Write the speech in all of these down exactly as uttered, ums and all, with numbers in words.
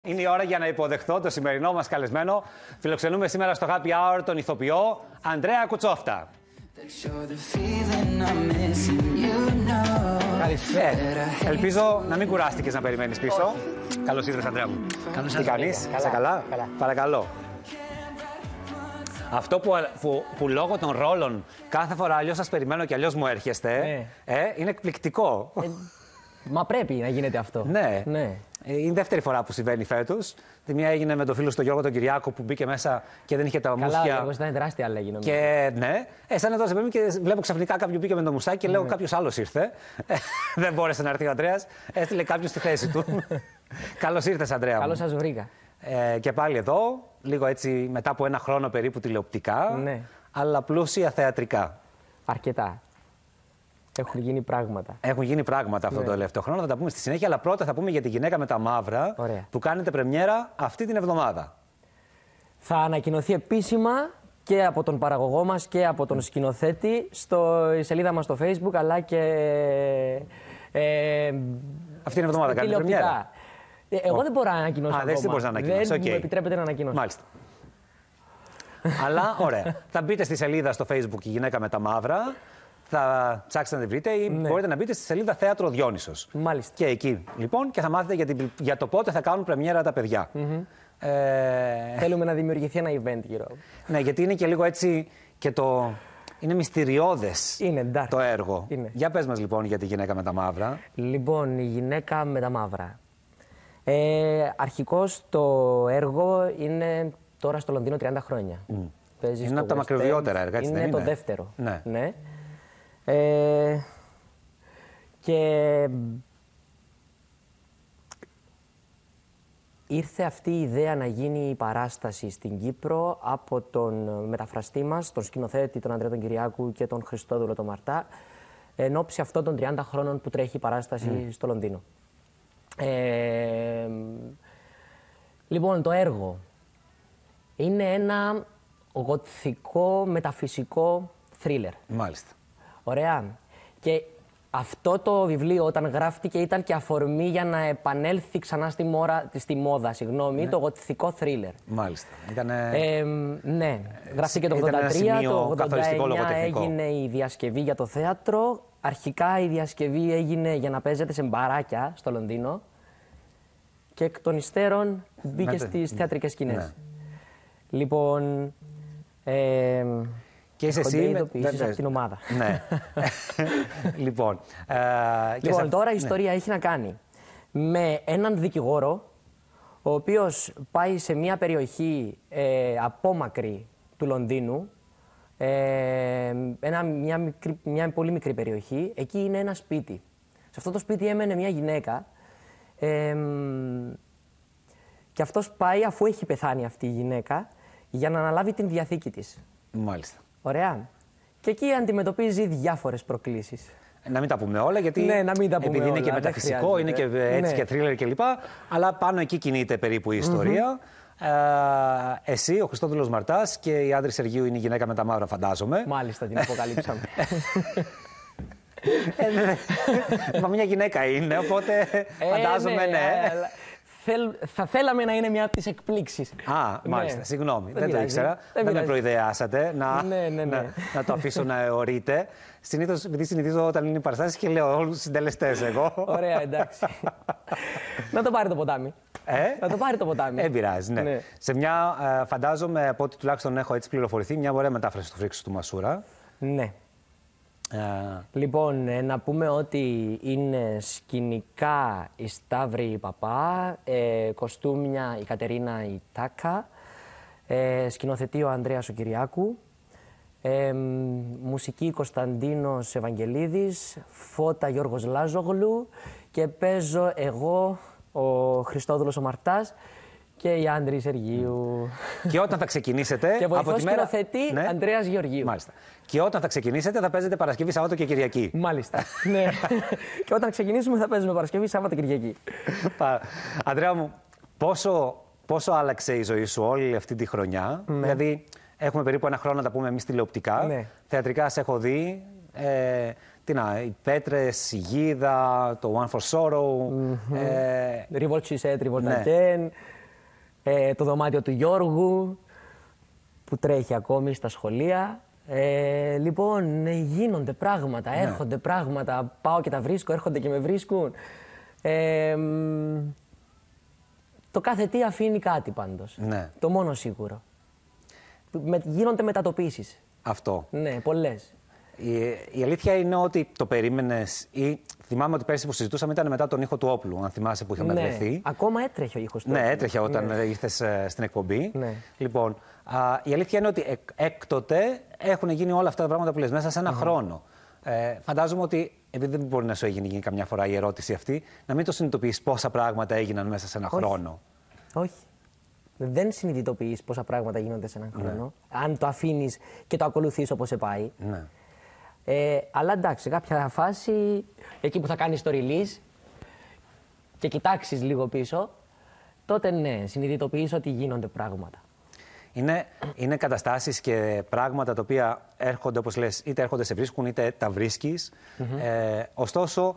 Είναι η ώρα για να υποδεχτώ το σημερινό μας καλεσμένο. Φιλοξενούμε σήμερα στο Happy Hour τον ηθοποιό Ανδρέα Κουτσόφτα. Καλησπέρα. Ελπίζω να μην κουράστηκες να περιμένεις πίσω. Καλώς ήρθες, Ανδρέα μου. Καλώς Τι κάνεις, καλά. καλά. καλά. Παρακαλώ. Αυτό που, που, που λόγω των ρόλων κάθε φορά αλλιώς σας περιμένω και αλλιώς μου έρχεστε, ναι. ε, είναι εκπληκτικό. Ε, μα πρέπει να γίνεται αυτό. Ναι. ναι. Είναι η δεύτερη φορά που συμβαίνει φέτος. Τη μία έγινε με τον φίλο του Γιώργο τον Κυριάκο που μπήκε μέσα και δεν είχε τα Καλά, μουσια. Καλά, ήταν τεράστια αλλαγή νομίζω. Και ναι, ε, σαν εδώ σε παιδί και βλέπω ξαφνικά κάποιον μπήκε με το μουσάκι και λέω: ναι. Κάποιος άλλος ήρθε. Δεν μπόρεσε να έρθει ο Ανδρέας. Έστειλε κάποιος στη θέση του. Καλώς ήρθες, Ανδρέα. Καλώς σας βρήκα. Ε, και πάλι εδώ, λίγο έτσι μετά από ένα χρόνο περίπου τηλεοπτικά, ναι. αλλά πλούσια θεατρικά. Αρκετά. Έχουν γίνει πράγματα. Έχουν γίνει πράγματα αυτόν ναι. τον τελευταίο χρόνο. Θα τα πούμε στη συνέχεια. Αλλά πρώτα θα πούμε για τη γυναίκα με τα μαύρα. Ωραία. Που κάνετε πρεμιέρα αυτή την εβδομάδα. Θα ανακοινωθεί επίσημα και από τον παραγωγό μας και από τον σκηνοθέτη στο σελίδα μας στο Facebook, αλλά και. Ε, αυτή την εβδομάδα κάνετε πρεμιέρα. Εγώ oh. δεν μπορώ να ανακοινώσω. Α, δεν μπορείς να ανακοινώσεις. Δεν okay. μου επιτρέπεται να ανακοινώσω. Μάλιστα. Αλλά ωραία. Θα μπείτε στη σελίδα στο Facebook η γυναίκα με τα μαύρα. Θα ψάξετε να τη βρείτε ή ναι. μπορείτε να μπείτε στη σελίδα Θέατρο Διόνυσος. Μάλιστα. Και εκεί λοιπόν και θα μάθετε για, την, για το πότε θα κάνουν πρεμιέρα τα παιδιά. Mm-hmm. ε... Θέλουμε να δημιουργηθεί ένα event γύρω. Ναι, γιατί είναι και λίγο έτσι και το. Είναι μυστηριώδες είναι, dark. το έργο. Είναι. Για πες μας λοιπόν για τη γυναίκα με τα μαύρα. Λοιπόν, η γυναίκα με τα μαύρα. Ε, αρχικώς το έργο είναι τώρα στο Λονδίνο τριάντα χρόνια. Mm. Είναι από τα μακροβιότερα έργα, έτσι είναι δεν είναι? Είναι το δεύτερο. Ναι. ναι. Ε, και ήρθε αυτή η ιδέα να γίνει η παράσταση στην Κύπρο από τον μεταφραστή μας, τον σκηνοθέτη, τον Ανδρέα τον Κυριάκου και τον Χριστόδουλο τον Μαρτά, εν ώψη αυτών των τριάντα χρόνων που τρέχει η παράσταση mm. στο Λονδίνο. Ε, λοιπόν, το έργο είναι ένα γοτθικό μεταφυσικό θρίλερ. Μάλιστα. Ωραία. Και αυτό το βιβλίο όταν γράφτηκε ήταν και αφορμή για να επανέλθει ξανά στη, μόρα, στη μόδα, συγγνώμη, ναι. το γοτθικό θρίλερ. Μάλιστα. Ήτανε... Ε, ναι. Γράφτηκε το ογδόντα τρία, το ογδόντα εννιά έγινε η διασκευή για το θέατρο. Αρχικά η διασκευή έγινε για να παίζεται σε μπαράκια στο Λονδίνο και εκ των υστέρων μπήκε στις θεατρικές σκηνές. Ναι. Λοιπόν... Ε, και είσαι εσύ με... από την ομάδα. Ναι. λοιπόν, ε, λοιπόν σε... τώρα η ναι. ιστορία έχει να κάνει με έναν δικηγόρο ο οποίος πάει σε μια περιοχή ε, απόμακρη του Λονδίνου, ε, ένα, μια, μικρή, μια πολύ μικρή περιοχή. Εκεί είναι ένα σπίτι. Σε αυτό το σπίτι έμενε μια γυναίκα ε, και αυτός πάει, αφού έχει πεθάνει αυτή η γυναίκα, για να αναλάβει την διαθήκη της. Μάλιστα. Ωραία. Και εκεί αντιμετωπίζει διάφορες προκλήσεις. Να μην τα πούμε όλα, γιατί ναι, να μην τα πούμε επειδή όλα, είναι και μεταφυσικό, είναι και έτσι ναι. και θρίλερ κλπ. Αλλά πάνω εκεί κινείται περίπου η ιστορία. Mm-hmm. Ε, εσύ, ο Χριστόδουλος Μαρτάς και η Άντρη Σεργίου είναι η γυναίκα με τα μαύρα, φαντάζομαι. Μάλιστα, την αποκαλύψαμε. ε, μα μια γυναίκα είναι, οπότε φαντάζομαι ε, ναι. ναι. Θέλ, θα θέλαμε να είναι μια από τις εκπλήξεις. Α, μάλιστα. Ναι. Συγγνώμη. Δεν, δεν το ήξερα. Δεν, δεν με προειδεάσατε να, ναι, ναι, ναι. να, να το αφήσω να αιωρείται. Συνήθως, επειδή συνηθίζω όταν είναι οι παραστάσεις και λέω όλους τους συντελεστές εγώ. Ωραία, εντάξει. Να το πάρει το ποτάμι. Ε? Να το πάρει το ποτάμι. Ε, πειράζει, ναι. ναι. Σε μια, φαντάζομαι, από ό,τι τουλάχιστον έχω έτσι πληροφορηθεί, μια ωραία μετάφραση του Φρίξου του Μασούρα. Ναι. Uh... Λοιπόν, ε, να πούμε ότι είναι σκηνικά η Σταύρη η Παπά, ε, κοστούμια η Κατερίνα η Τάκα, ε, σκηνοθετεί ο Ανδρέας ο Κυριάκου, ε, μουσική Κωνσταντίνος Ευαγγελίδης, φώτα Γιώργος Λάζογλου και παίζω εγώ, ο Χριστόδουλος ο Μαρτάς και η Άντρη Σεργίου. Και όταν θα ξεκινήσετε. Και βοηθός από τη μέρα... σκηνοθετή ναι. Ανδρέας Γεωργίου. Μάλιστα. Και όταν θα ξεκινήσετε θα παίζετε Παρασκευή, Σάββατο και Κυριακή. Μάλιστα. ναι. Και όταν ξεκινήσουμε θα παίζουμε Παρασκευή, Σάββατο και Κυριακή. Αντρέα μου, πόσο, πόσο άλλαξε η ζωή σου όλη αυτή τη χρονιά. Ναι. Δηλαδή, έχουμε περίπου ένα χρόνο να τα πούμε εμείς τηλεοπτικά. Ναι. Θεατρικά σε έχω δει. Ε, Τι να, οι πέτρες, η γίδα, το One for Sorrow. Mm-hmm. ε, Revolt Chisette, Revolt Again, ε, το δωμάτιο του Γιώργου που τρέχει ακόμη στα σχολεία. Ε, λοιπόν, ε, γίνονται πράγματα, ναι. έρχονται πράγματα, πάω και τα βρίσκω, έρχονται και με βρίσκουν. Ε, το κάθε τι αφήνει κάτι πάντως. Ναι. Το μόνο σίγουρο. Με, γίνονται μετατοπίσεις. Αυτό. Ναι, πολλές. Η, η αλήθεια είναι ότι το περίμενες ή θυμάμαι ότι πέρσι που συζητούσαμε ήταν μετά τον ήχο του όπλου, αν θυμάσαι που είχαμε Ναι. βρεθεί. Ακόμα έτρεχε ο ήχος του Ναι, όπλου. έτρεχε όταν Ναι. ήρθες ε, στην εκπομπή. Ναι. Λοιπόν, α, η αλήθεια είναι ότι εκ, έκτοτε έχουν γίνει όλα αυτά τα πράγματα που λες μέσα σε ένα mm-hmm. χρόνο. Ε, φαντάζομαι ότι, επειδή δεν μπορεί να σου έγινε γίνει καμιά φορά η ερώτηση αυτή, να μην το συνειδητοποιείς πόσα πράγματα έγιναν μέσα σε ένα Όχι. χρόνο. Όχι. Δεν συνειδητοποιείς πόσα πράγματα γίνονται σε έναν χρόνο. Ναι. Αν το αφήνεις και το ακολουθείς όπως σε πάει. Ναι. Ε, αλλά εντάξει, σε κάποια φάση, εκεί που θα κάνεις το release και κοιτάξεις λίγο πίσω, τότε ναι, συνειδητοποιείς ότι γίνονται πράγματα. Είναι, είναι καταστάσεις και πράγματα τα οποία έρχονται, όπως λες, είτε έρχονται σε βρίσκουν, είτε τα βρίσκεις. Mm-hmm. Ε, ωστόσο,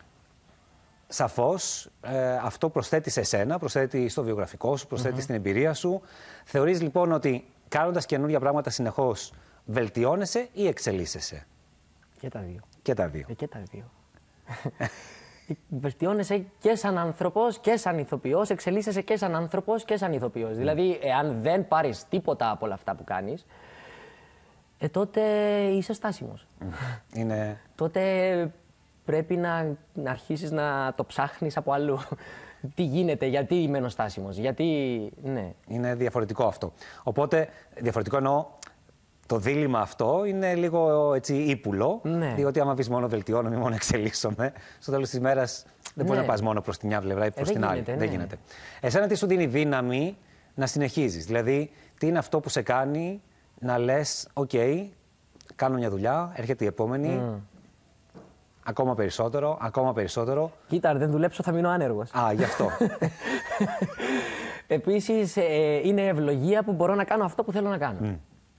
σαφώς, ε, αυτό προσθέτει σε εσένα, προσθέτει στο βιογραφικό σου, προσθέτει mm-hmm. στην εμπειρία σου. Θεωρείς λοιπόν ότι κάνοντας καινούργια πράγματα συνεχώς βελτιώνεσαι ή εξελίσσεσαι? Και τα δύο. Και τα δύο. Ε, και τα δύο. Βελτιώνεσαι και σαν άνθρωπος και σαν ηθοποιός, εξελίσσεσαι και σαν άνθρωπος και σαν ηθοποιός. Mm. Δηλαδή, εάν δεν πάρεις τίποτα από όλα αυτά που κάνεις, ε, τότε είσαι στάσιμος. Mm. Είναι... τότε πρέπει να, να αρχίσεις να το ψάχνεις από αλλού. Τι γίνεται, γιατί μένω στάσιμος, γιατί... Ναι. Είναι διαφορετικό αυτό. Οπότε, διαφορετικό εννοώ, το δίλημμα αυτό είναι λίγο έτσι ύπουλο, ναι. διότι άμα πεις μόνο βελτιώνομαι, μόνο εξελίσσομαι, στο τέλος της ημέρας δεν μπορεί ναι. να πας μόνο προς την μια πλευρά ή προς ε, την άλλη. Γίνεται, ναι. Δεν γίνεται. Εσένα τι σου δίνει δύναμη να συνεχίζεις? Δηλαδή, τι είναι αυτό που σε κάνει να λες, οκ, okay, κάνω μια δουλειά, έρχεται η επόμενη, mm. ακόμα περισσότερο, ακόμα περισσότερο. Κοίτα, αν δεν δουλέψω θα μείνω άνεργος. Α, γι' αυτό. Επίσης, ε, είναι ευλογία που μπορώ να κάνω αυτό που θέλω να κάνω. Mm.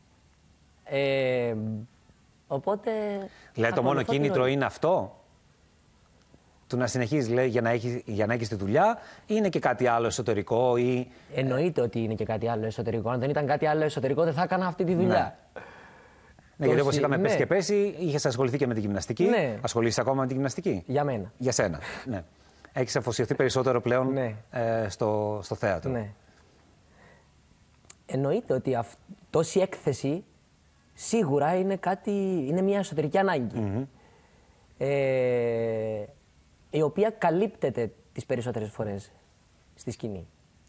Ε, οπότε... Δηλαδή το μόνο κίνητρο είναι αυτό, του να συνεχίζεις, λέει, για να έχεις, για να έχεις τη δουλειά, ή είναι και κάτι άλλο εσωτερικό ή... Εννοείται ότι είναι και κάτι άλλο εσωτερικό. Αν δεν ήταν κάτι άλλο εσωτερικό δεν θα έκανα αυτή τη δουλειά. Ναι, ναι γιατί όπως είχαμε ναι. πέσει και πέσει, είχες ασχοληθεί και με τη γυμναστική. Ναι. Ασχολείσαι ακόμα με τη γυμναστική? Για μένα. Για σένα, ναι. Έχεις αφοσιωθεί περισσότερο πλέον ναι. ε, στο, στο θέατρο. Ναι. Εννοείται ότι αυ... τόση έκθεση σίγουρα είναι, κάτι, είναι μια εσωτερική ανάγκη. Mm-hmm. Ε, η οποία καλύπτεται τις περισσότερες φορές στη σκηνή.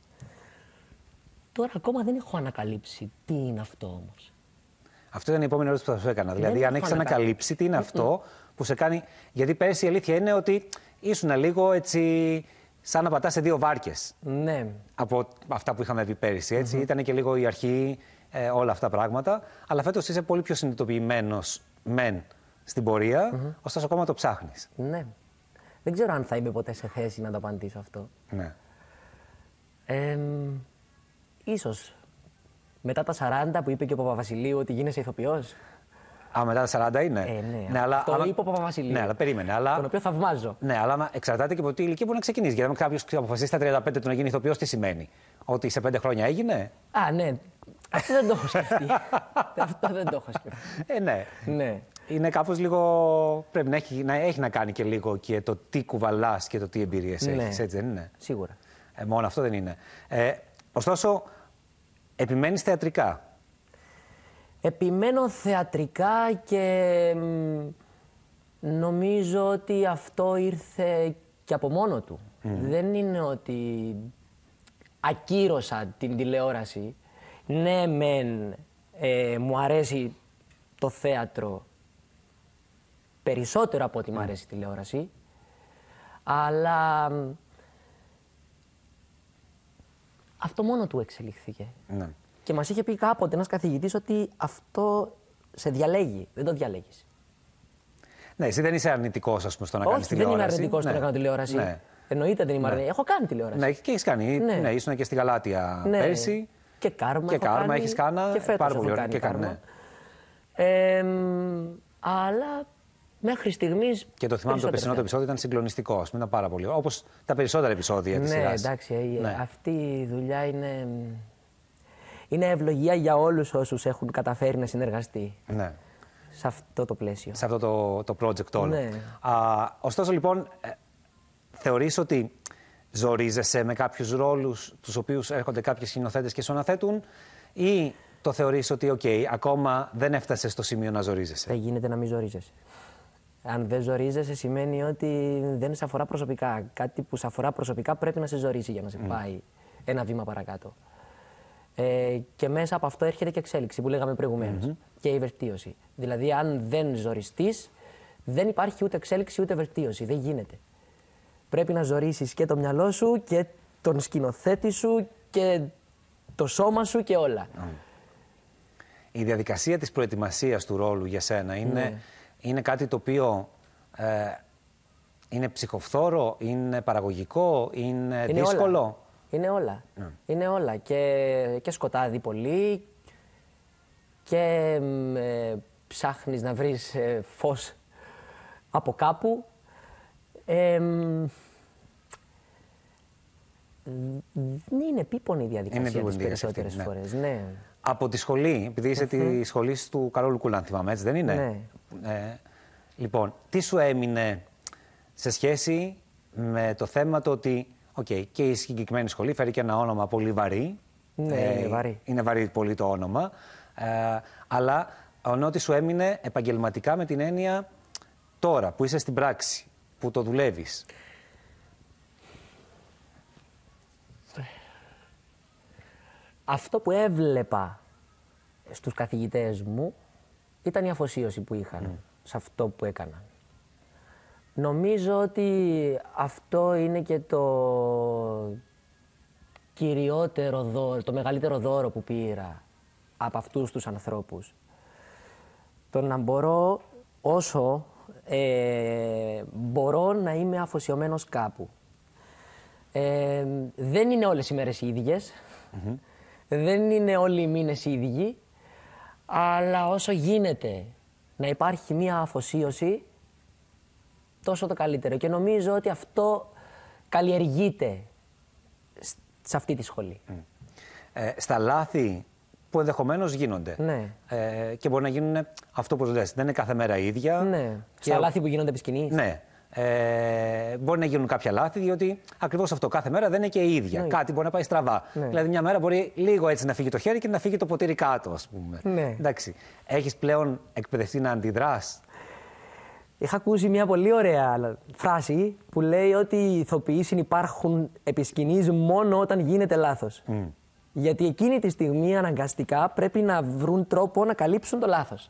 Τώρα ακόμα δεν έχω ανακαλύψει τι είναι αυτό όμως. Αυτό ήταν η επόμενη ερώτηση που θα σου έκανα. Δεν δηλαδή, αν έχεις ανακαλύψει τι είναι αυτό που σε κάνει... Γιατί πέρσι η αλήθεια είναι ότι ήσουν λίγο έτσι... σαν να πατάς σε δύο βάρκες. Ναι. Από αυτά που είχαμε πει πέρυσι. Έτσι. Mm-hmm. Ήταν και λίγο η αρχή, ε, όλα αυτά τα πράγματα. Αλλά φέτος είσαι πολύ πιο συνειδητοποιημένος μεν στην πορεία, mm-hmm. ωστόσο ακόμα το ψάχνεις. Ναι. Δεν ξέρω αν θα είμαι ποτέ σε θέση να το απαντήσω αυτό. Ναι. Ε, ίσως. Μετά τα σαράντα που είπε και ο Παπαβασιλείου ότι γίνεσαι ηθοποιός. Α, μετά τα σαράντα είναι. Ε, ναι. ναι αλλά, αυτό άμα... είπε ο Παπαβασιλείου. Ναι, αλλά περίμενε. Αλλά... Τον οποίο θαυμάζω. Ναι, αλλά εξαρτάται και από τι ηλικία μπορεί να ξεκινήσει. Γιατί αν κάποιος αποφασίσει στα τριάντα πέντε του να γίνει ηθοποιός, τι σημαίνει? Ότι σε πέντε χρόνια έγινε? Α, ναι. Αυτό δεν το έχω σκεφτεί. Αυτό δεν το έχω σκεφτεί. Ε, ναι. ναι. Είναι κάπως λίγο. Πρέπει να έχει, να έχει να κάνει και λίγο και το τι κουβαλάς και το τι εμπειρίες ναι. έχεις. Έτσι δεν είναι? Σίγουρα. Ε, μόνο αυτό δεν είναι. Ε, ωστόσο, επιμένεις θεατρικά. Επιμένω θεατρικά και μ, νομίζω ότι αυτό ήρθε και από μόνο του. Mm. Δεν είναι ότι ακύρωσα την τηλεόραση. Ναι, μεν, ε, μου αρέσει το θέατρο περισσότερο από ότι mm. μου αρέσει η τηλεόραση, αλλά μ, αυτό μόνο του εξελίχθηκε. Mm. Και μας είχε πει κάποτε ένας καθηγητής ότι αυτό σε διαλέγει, δεν το διαλέγεις. Ναι, εσύ δεν είσαι αρνητικός, ας πούμε, στο να κάνεις τηλεόραση. Όχι, δεν είμαι αρνητικός στο ναι. να κάνω τηλεόραση. Ναι. Εννοείται δεν είμαι αρνητικός. Έχω κάνει τηλεόραση. Ναι, και έχεις κάνει. Ναι. Ναι, ήσουν και στη Γαλάτια ναι. πέρσι. Και Κάρμα. Και Κάρμα κάνει, έχεις κάνει. Και φέτος πάρα πολύ έχω ωραία. κάνει Και Κάρμα. ναι. Ε, αλλά Μέχρι στιγμής. Και το θυμάμαι το περσινό το επεισόδιο ήταν συγκλονιστικό. Ήταν πάρα πολύ. Όπως τα περισσότερα επεισόδια της σειράς. Ναι, εντάξει. Ναι. Αυτή η δουλειά είναι. Είναι ευλογία για όλους όσους έχουν καταφέρει να συνεργαστεί. Ναι. Σε αυτό το πλαίσιο. Σε αυτό το, το project όλο. Ναι. Α, ωστόσο, λοιπόν, ε, θεωρείς ότι ζορίζεσαι με κάποιους ρόλους τους οποίους έρχονται κάποιοι σκηνοθέτες και σου αναθέτουν, ή το θεωρείς ότι, οκ, okay, ακόμα δεν έφτασες στο σημείο να ζορίζεσαι? Δεν γίνεται να μην ζορίζεσαι. Αν δεν ζορίζεσαι, σημαίνει ότι δεν σε αφορά προσωπικά. Κάτι που σε αφορά προσωπικά πρέπει να σε ζορίζει για να σε mm. πάει ένα βήμα παρακάτω. Ε, και μέσα από αυτό έρχεται και εξέλιξη που λέγαμε προηγουμένως. Mm-hmm. Και η βελτίωση. Δηλαδή, αν δεν ζοριστείς, δεν υπάρχει ούτε εξέλιξη ούτε βελτίωση. Δεν γίνεται. Πρέπει να ζορίσεις και το μυαλό σου και τον σκηνοθέτη σου και το σώμα σου και όλα. Mm. Η διαδικασία της προετοιμασίας του ρόλου για σένα είναι, mm. είναι κάτι το οποίο ε, είναι ψυχοφθόρο, είναι παραγωγικό, είναι, είναι δύσκολο? Όλα. Είναι όλα. Mm. Είναι όλα. Και, και σκοτάδι πολύ και ε, ψάχνεις να βρεις ε, φως από κάπου. Ε, είναι επίπονη η διαδικασία τις περισσότερες ναι. φορές. Ναι. Από τη σχολή, επειδή είσαι mm-hmm. τη σχολή του Καρόλου Κούλα, αν θυμάμαι, έτσι δεν είναι? Ναι. Ε, λοιπόν, τι σου έμεινε σε σχέση με το θέμα το ότι okay, και η συγκεκριμένη σχολή φέρει και ένα όνομα πολύ βαρύ. Ναι, ε, είναι βαρύ. Είναι βαρύ πολύ το όνομα. Ε, αλλά ενώ ότι σου έμεινε επαγγελματικά με την έννοια τώρα που είσαι στην πράξη, που το δουλεύεις. Αυτό που έβλεπα στους καθηγητές μου ήταν η αφοσίωση που είχαν mm. σε αυτό που έκαναν. Νομίζω ότι αυτό είναι και το κυριότερο δώρο, το μεγαλύτερο δώρο που πήρα από αυτούς τους ανθρώπους. Το να μπορώ όσο ε, μπορώ να είμαι αφοσιωμένος κάπου. Ε, δεν είναι όλες οι μέρες οι ίδιες, mm-hmm. δεν είναι όλοι οι μήνες οι ίδιοι, αλλά όσο γίνεται να υπάρχει μία αφοσίωση, τόσο το καλύτερο. Και νομίζω ότι αυτό καλλιεργείται σε αυτή τη σχολή. Mm. Ε, στα λάθη που ενδεχομένως γίνονται. Ναι. Ε, και μπορεί να γίνουν αυτό που λες. Δεν είναι κάθε μέρα ίδια. Ναι. Και στα λάθη που γίνονται επί σκηνής. Ναι. Ε, μπορεί να γίνουν κάποια λάθη, διότι ακριβώς αυτό κάθε μέρα δεν είναι και η ίδια. Ναι. Κάτι μπορεί να πάει στραβά. Ναι. Δηλαδή, μια μέρα μπορεί λίγο έτσι να φύγει το χέρι και να φύγει το ποτήρι κάτω, ας πούμε. Ναι. Εντάξει. Έχεις πλέον εκπαιδευτεί να αντιδράς? Είχα ακούσει μια πολύ ωραία φράση που λέει ότι οι ηθοποιοί συνυπάρχουν επί σκηνής μόνο όταν γίνεται λάθος. Mm. Γιατί εκείνη τη στιγμή αναγκαστικά πρέπει να βρουν τρόπο να καλύψουν το λάθος.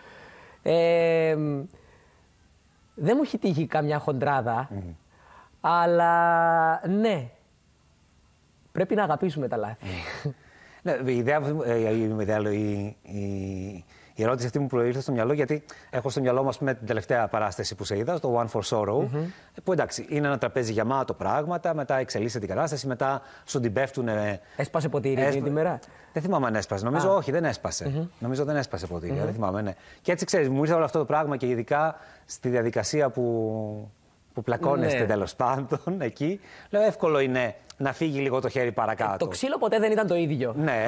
Ε, δεν μου έχει τύχει καμιά χοντράδα, mm. αλλά ναι, πρέπει να αγαπήσουμε τα λάθη. Mm. Ναι, η ιδέα, η, η, η, η ερώτηση αυτή μου προήλθε στο μυαλό, γιατί έχω στο μυαλό μας με την τελευταία παράσταση που σε είδα, το One for Sorrow, mm-hmm. που εντάξει, είναι ένα τραπέζι γεμάτο πράγματα, μετά εξελίσσεται την κατάσταση, μετά σου την πέφτουν. Έσπασε ποτήρι Έσπα... την ημέρα. Δεν θυμάμαι αν έσπασε. Νομίζω ah. όχι, δεν έσπασε. Mm-hmm. Νομίζω δεν έσπασε ποτήρι. Mm-hmm. Δεν θυμάμαι, ναι. Και έτσι ξέρεις, μου ήρθε όλο αυτό το πράγμα και ειδικά στη διαδικασία που, που πλακώνεστε ναι. τέλος πάντων εκεί. Λέω, εύκολο είναι να φύγει λίγο το χέρι παρακάτω. Ε, το ξύλο ποτέ δεν ήταν το ίδιο. Ναι.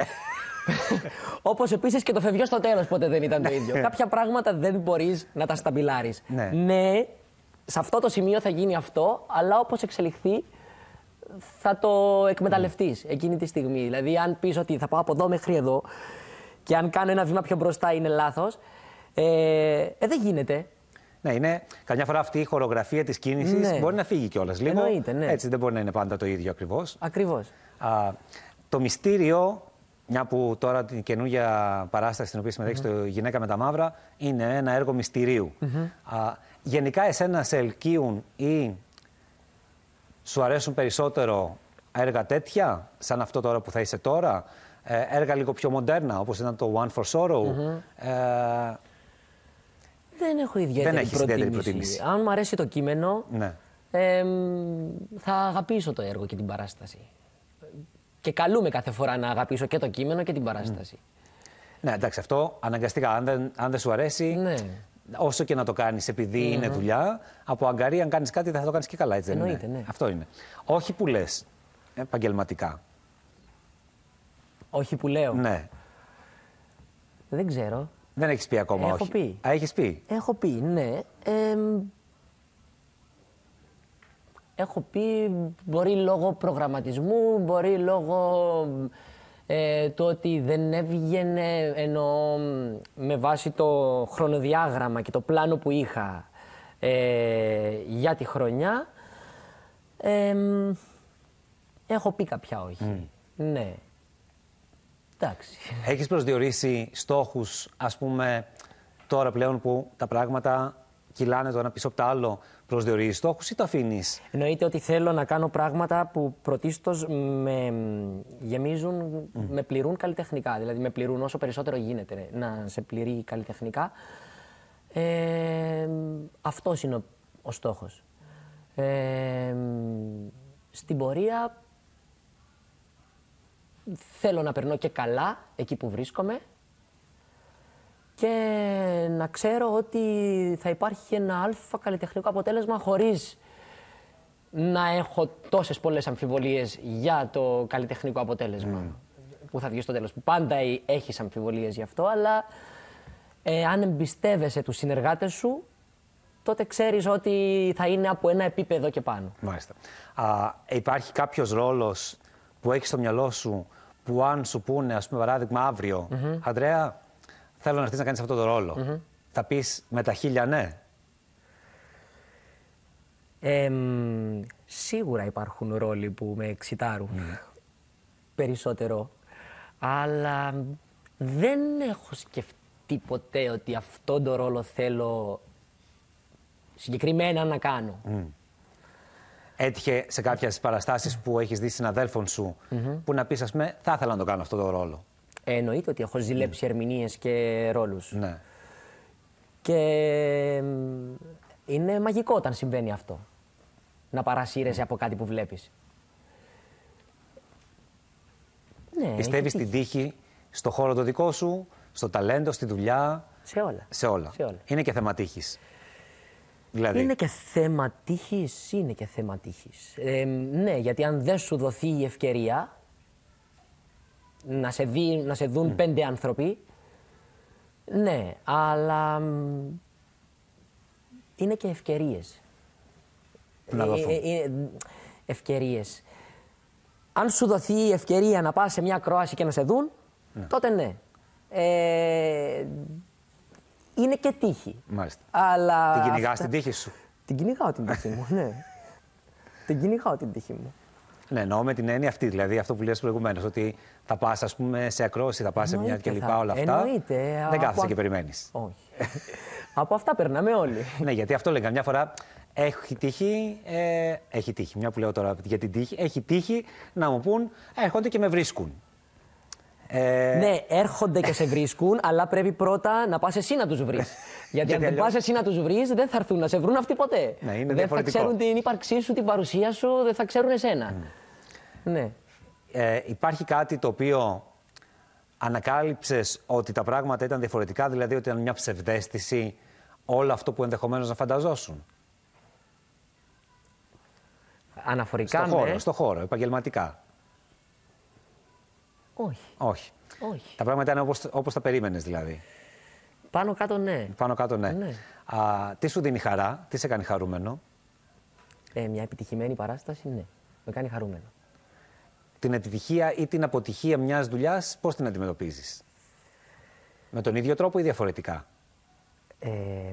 Όπως επίσης και το φευγιό στο τέλος ποτέ δεν ήταν το ίδιο. Κάποια πράγματα δεν μπορείς να τα σταμπιλάρεις. Ναι. ναι, σε αυτό το σημείο θα γίνει αυτό, αλλά όπως εξελιχθεί θα το εκμεταλλευτείς mm. εκείνη τη στιγμή. Δηλαδή, αν πεις ότι θα πάω από εδώ μέχρι εδώ και αν κάνω ένα βήμα πιο μπροστά είναι λάθος, ε, ε, δεν γίνεται. Ναι, είναι καμιά φορά αυτή η χορογραφία της κίνησης ναι. μπορεί να φύγει κιόλας λίγο. Εννοείται, ναι. Έτσι δεν μπορεί να είναι πάντα το ίδιο ακριβώς. Ακριβώς. Α, το μυστήριο, μια που τώρα την καινούργια παράσταση στην οποία συμμετέχει mm-hmm. στο Γυναίκα με τα Μαύρα, είναι ένα έργο μυστηρίου. Mm-hmm. Α, γενικά εσένα σε ελκύουν ή σου αρέσουν περισσότερο έργα τέτοια, σαν αυτό τώρα που θα είσαι τώρα, ε, έργα λίγο πιο μοντέρνα, όπως ήταν το One for Sorrow. Mm-hmm. ε, Δεν έχω ιδιαίτερη, δεν προτίμηση. ιδιαίτερη προτίμηση. Αν μου αρέσει το κείμενο, ναι. ε, θα αγαπήσω το έργο και την παράσταση. Και καλούμε κάθε φορά να αγαπήσω και το κείμενο και την παράσταση. Mm. Ναι, εντάξει, αυτό αναγκαστικά. Αν δεν, αν δεν σου αρέσει, ναι. όσο και να το κάνεις επειδή mm-hmm. είναι δουλειά, από αγκαρία αν κάνεις κάτι δεν θα το κάνεις και καλά, έτσι δεν Εννοείται, είναι? Ναι. Αυτό είναι. Όχι που λες επαγγελματικά. Όχι που λέω. Ναι. Δεν ξέρω. Δεν έχεις πει ακόμα? Έχω όχι. πει. Α, έχεις πει. Έχω πει, ναι. Ε, έχω πει, μπορεί λόγω προγραμματισμού, μπορεί λόγω ε, του ότι δεν έβγαινε, ενώ με βάση το χρονοδιάγραμμα και το πλάνο που είχα ε, για τη χρονιά, ε, έχω πει κάποια όχι. Mm. Ναι. Εντάξει. Έχεις προσδιορίσει στόχους, ας πούμε, τώρα πλέον που τα πράγματα κυλάνε το ένα πίσω από το άλλο, προσδιορίζεις στόχους ή το αφήνεις? Εννοείται ότι θέλω να κάνω πράγματα που πρωτίστως με γεμίζουν, mm. με πληρούν καλλιτεχνικά. Δηλαδή με πληρούν όσο περισσότερο γίνεται να σε πληρεί καλλιτεχνικά. Ε, αυτός είναι ο, ο στόχος. Ε, στην πορεία θέλω να περνώ και καλά εκεί που βρίσκομαι και να ξέρω ότι θα υπάρχει ένα αλφα καλλιτεχνικό αποτέλεσμα χωρίς να έχω τόσες πολλές αμφιβολίες για το καλλιτεχνικό αποτέλεσμα mm. που θα βγει στο τέλος. Πάντα έχεις αμφιβολίες γι' αυτό, αλλά ε, αν εμπιστεύεσαι τους συνεργάτες σου, τότε ξέρεις ότι θα είναι από ένα επίπεδο και πάνω. Μάλιστα. Α, υπάρχει κάποιος ρόλος που έχεις στο μυαλό σου που αν σου πούνε, ας πούμε, παράδειγμα, αύριο, mm-hmm. Ανδρέα, θέλω να έρθεις να κάνεις αυτό το ρόλο, mm-hmm. θα πεις με τα χίλια ναι? Ε, σίγουρα υπάρχουν ρόλοι που με εξητάρουν mm. περισσότερο, αλλά δεν έχω σκεφτεί ποτέ ότι αυτόν τον ρόλο θέλω συγκεκριμένα να κάνω. Mm. Έτυχε σε κάποιες παραστάσεις που έχεις δει συναδέλφων σου mm-hmm. που να πεις, ας πούμε, θα ήθελα να το κάνω αυτό το ρόλο? Ε, εννοείται ότι έχω ζηλέψει mm. ερμηνείες και ρόλους. Ναι. Και είναι μαγικό όταν συμβαίνει αυτό. Να παρασύρεσαι mm. από κάτι που βλέπεις. Ναι, πιστεύεις στην τύχη, στο χώρο το δικό σου, στο ταλέντο, στη δουλειά? Σε όλα. Σε όλα. Σε όλα. Είναι και θέμα τύχης? Δηλαδή... Είναι και θέμα τύχης, είναι και θέμα τύχης. Ε, ναι, γιατί αν δεν σου δοθεί η ευκαιρία να σε, δει, να σε δουν mm. πέντε άνθρωποι, ναι, αλλά είναι και ευκαιρίες. Να δοθούν. Ε, ε, ε, ευκαιρίες. Αν σου δοθεί η ευκαιρία να πας σε μια ακρόαση και να σε δουν, ναι. τότε ναι. Ε, είναι και τύχη. Μάλιστα. Αλλά την κυνηγάς αυτά... την τύχη σου? Την κυνηγάω την τύχη μου, ναι. την κυνηγάω την τύχη μου. Ναι, εννοώ με την έννοια αυτή, δηλαδή αυτό που λες προηγουμένως, ότι θα πας, ας πούμε, σε ακρόαση, θα πας σε μια και λοιπά, όλα αυτά. Εννοείται. Δεν κάθεσαι από... και περιμένεις. Όχι. Από αυτά περνάμε όλοι. Ναι, γιατί αυτό λέγανε μια φορά. Έχει τύχει, ε, έχει τύχει, μια που λέω τώρα για την τύχη, έχει τύχει να μου πούν, έρχονται και με βρίσκουν. Ε... Ναι, έρχονται και σε βρίσκουν, αλλά πρέπει πρώτα να πας εσύ να τους βρεις. Γιατί αν δεν πας εσύ να τους βρεις, δεν θα έρθουν να σε βρουν αυτοί ποτέ. Ναι, είναι δεν θα ξέρουν την ύπαρξή σου, την παρουσία σου, δεν θα ξέρουν εσένα. Mm. Ναι. Ε, υπάρχει κάτι το οποίο ανακάλυψες ότι τα πράγματα ήταν διαφορετικά, δηλαδή ότι ήταν μια ψευδαίσθηση όλο αυτό που ενδεχομένως να φανταζόσουν? Αναφορικά στο χώρο, με... στο χώρο, επαγγελματικά. Όχι. Όχι. Όχι. Τα πράγματα είναι όπως, όπως τα περίμενες δηλαδή? Πάνω κάτω ναι. Πάνω κάτω ναι. ναι. Α, τι σου δίνει χαρά, τι σε κάνει χαρούμενο? Ε, μια επιτυχημένη παράσταση, ναι. Με κάνει χαρούμενο. Την επιτυχία ή την αποτυχία μιας δουλειάς, πώς την αντιμετωπίζεις? Με τον ίδιο τρόπο ή διαφορετικά? Ε,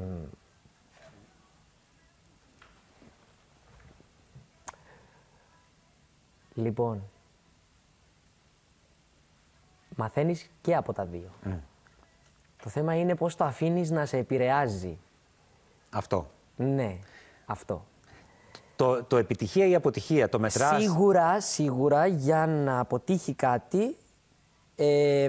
λοιπόν, μαθαίνεις και από τα δύο. Mm. Το θέμα είναι πώς το αφήνεις να σε επηρεάζει. Αυτό. Ναι, αυτό. Το, το επιτυχία ή αποτυχία, το μετράς? Σίγουρα, σίγουρα, για να αποτύχει κάτι, ε,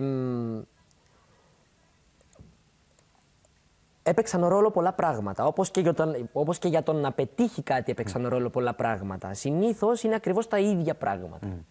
έπαιξαν ρόλο πολλά πράγματα. Όπως και, για τον, όπως και για τον να πετύχει κάτι έπαιξαν mm. ρόλο πολλά πράγματα. Συνήθως είναι ακριβώς τα ίδια πράγματα. Mm.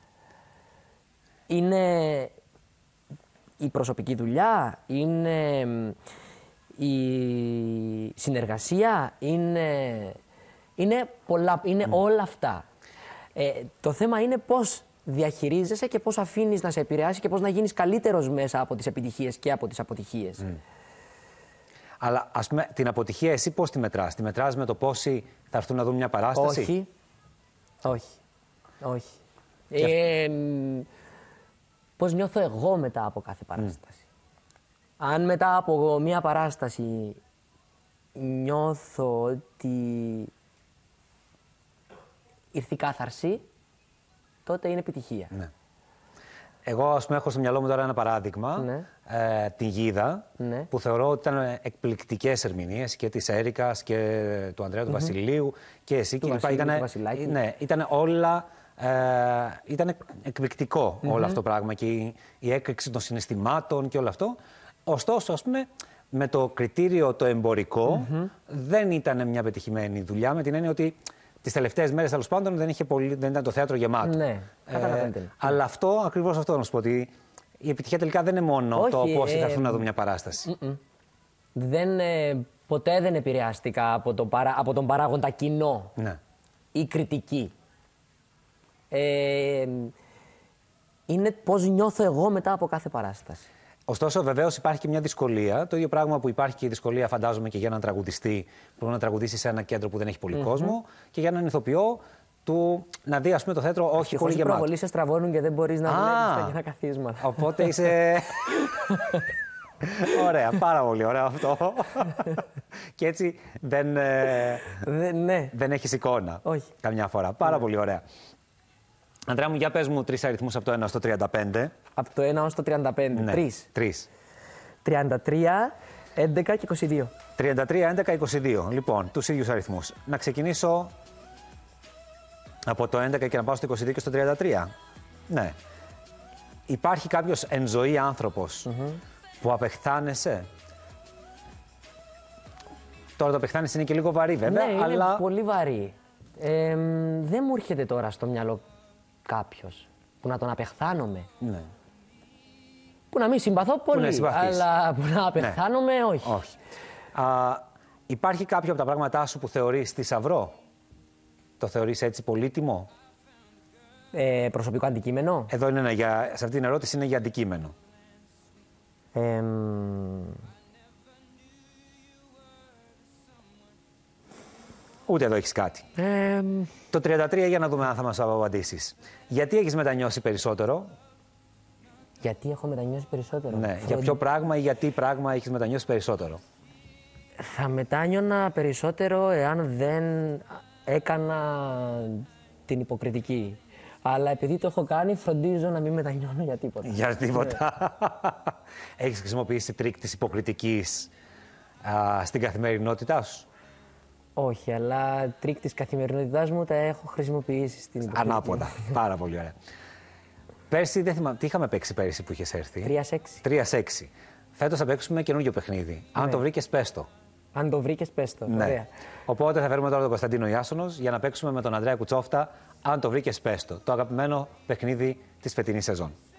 Είναι η προσωπική δουλειά, είναι η συνεργασία, είναι, είναι, πολλά, είναι mm. όλα αυτά. Ε, το θέμα είναι πώς διαχειρίζεσαι και πώς αφήνεις να σε επηρεάσει και πώς να γίνεις καλύτερος μέσα από τις επιτυχίες και από τις αποτυχίες. Mm. Αλλά ας πούμε, την αποτυχία εσύ πώς τη μετράς? Τη μετράς με το πόσοι θα έρθουν να δουν μια παράσταση? Όχι. Όχι. Όχι. Ε, πώς νιώθω εγώ μετά από κάθε παράσταση. Mm. Αν μετά από μια παράσταση νιώθω ότι ήρθε η κάθαρση, τότε είναι επιτυχία. Ναι. Εγώ, ας πούμε, έχω στο μυαλό μου τώρα ένα παράδειγμα, ναι. ε, την Γίδα, ναι. που θεωρώ ότι ήταν εκπληκτικές ερμηνείες και της Έρικας και του Ανδρέα του mm-hmm. Βασιλείου και εσύ του και Βασίλη, ήτανε, του Βασιλάκη. Ναι, ήταν όλα, ε, ήταν εκπληκτικό mm-hmm. όλο αυτό το πράγμα και η, η έκρηξη των συναισθημάτων και όλο αυτό. Ωστόσο, ας πούμε, με το κριτήριο το εμπορικό mm-hmm. δεν ήταν μια πετυχημένη δουλειά, με την έννοια ότι τις τελευταίες μέρες, τέλος πάντων, δεν, είχε πολύ, δεν ήταν το θέατρο γεμάτο. Ναι, καταλαβαίνετε. Ε, αλλά αυτό, ακριβώς αυτό να σου πω, ότι η επιτυχία τελικά δεν είναι μόνο Όχι, το πόσοι ε, θα έρθουν να δουν μια παράσταση. Mm-mm. Δεν, ε, ποτέ δεν επηρεάστηκα από τον, παρά, από τον παράγοντα κοινό ναι. ή κριτική. Ε, είναι πώς νιώθω εγώ μετά από κάθε παράσταση. Ωστόσο, βεβαίως υπάρχει και μια δυσκολία. Το ίδιο πράγμα που υπάρχει και η δυσκολία, φαντάζομαι, και για έναν τραγουδιστή που πρέπει να τραγουδήσει σε ένα κέντρο που δεν έχει πολύ mm-hmm. κόσμο, και για έναν ηθοποιό του να δει, ας πούμε, το θέατρο όχι Ευτυχώς πολύ γεμάτο. Οι προβολείς σε στραβώνουν και δεν μπορείς να βλέπεις τα κοινά καθίσματα. Οπότε είσαι. Ωραία, πάρα πολύ ωραίο αυτό. Και έτσι δεν, ε... ναι. δεν έχεις εικόνα. Όχι. Καμιά φορά. Πάρα ναι. πολύ ωραία. Αντρέα μου, για πες μου τρεις αριθμούς από το ένα στο τριάντα πέντε. Από το ένα ως το τριάντα πέντε. Ναι. Τρεις. Τρεις. τριάντα τρία, έντεκα και είκοσι δύο. τριάντα τρία, έντεκα, είκοσι δύο. Λοιπόν, τους ίδιους αριθμούς. Να ξεκινήσω από το έντεκα και να πάω στο είκοσι δύο και στο τριάντα τρία. Ναι. Υπάρχει κάποιος εν ζωή άνθρωπος mm-hmm. που απεχθάνεσαι? Τώρα το απεχθάνεσαι είναι και λίγο βαρύ, βέβαια. Ναι, είναι αλλά... πολύ βαρύ. Ε, δεν μου έρχεται τώρα στο μυαλό κάποιος που να τον απεχθάνομαι. Ναι. Που να μην συμπαθώ πολύ, που αλλά που να απεχθάνομαι, ναι. όχι. όχι. Α, υπάρχει κάποιο από τα πράγματά σου που θεωρείς θησαυρό? Το θεωρείς έτσι πολύτιμο? Ε, προσωπικό αντικείμενο. Εδώ είναι ένα, για, σε αυτή την ερώτηση είναι για αντικείμενο. Ε, Ούτε εδώ έχεις κάτι. Ε, το τριάντα τρία, για να δούμε αν θα μας απαντήσεις. Γιατί έχεις μετανιώσει περισσότερο? Γιατί έχω μετανιώσει περισσότερο? Ναι, για ποιο πράγμα ή γιατί πράγμα έχεις μετανιώσει περισσότερο? Θα μετάνιωνα περισσότερο εάν δεν έκανα την υποκριτική. Αλλά επειδή το έχω κάνει, φροντίζω να μην μετανιώνω για τίποτα. Για τίποτα. Έχεις χρησιμοποιήσει τρίκ της υποκριτικής α, στην καθημερινότητά σου? Όχι, αλλά τρίκ της καθημερινότητάς μου τα έχω χρησιμοποιήσει στην υποκριτική. Ανάποδα. Πάρα πολύ ωραία. Πέρσι, δεν θυμάμαι, τι είχαμε παίξει πέρσι που είχες έρθει? τρία σε έξι. τρία σε έξι. Φέτος θα παίξουμε καινούργιο παιχνίδι. Ναι. Αν το βρήκες, πες το. Αν το βρήκες, πες το. Ναι. Ωραία. Οπότε θα φέρουμε τώρα τον Κωνσταντίνο Ιάσονος για να παίξουμε με τον Ανδρέα Κουτσόφτα. Αν το βρήκες, πες το. Το αγαπημένο παιχνίδι της φετινής σεζόν.